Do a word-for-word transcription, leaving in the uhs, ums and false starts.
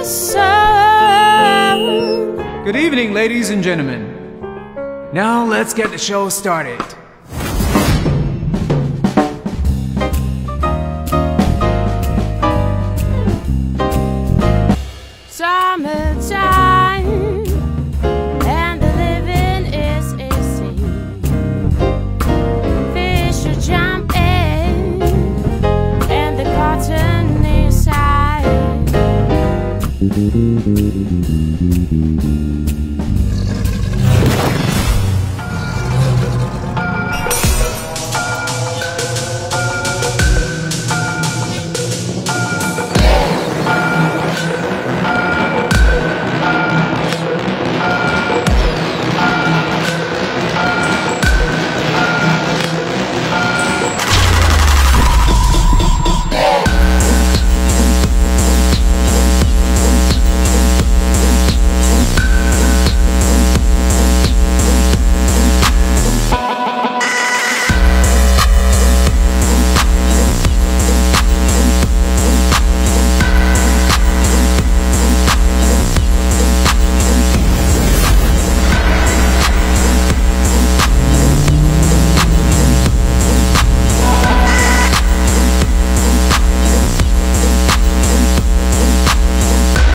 sun. Good evening, ladies and gentlemen. Now let's get the show started. Summertime, and the living is easy. Fish are jumping, and the cotton is high.